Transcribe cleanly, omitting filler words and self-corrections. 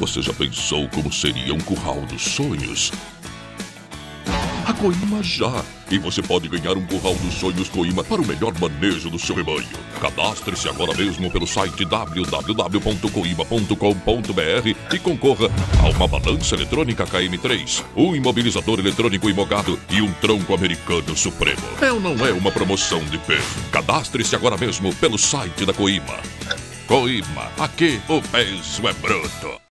Você já pensou como seria um curral dos sonhos? A Coima já! E você pode ganhar um curral dos sonhos Coima para o melhor manejo do seu rebanho. Cadastre-se agora mesmo pelo site www.coima.com.br e concorra a uma balança eletrônica KM3, um imobilizador eletrônico Imogado e um tronco americano supremo. É ou não é uma promoção de peso? Cadastre-se agora mesmo pelo site da Coima. Coima, aqui o peso é bruto.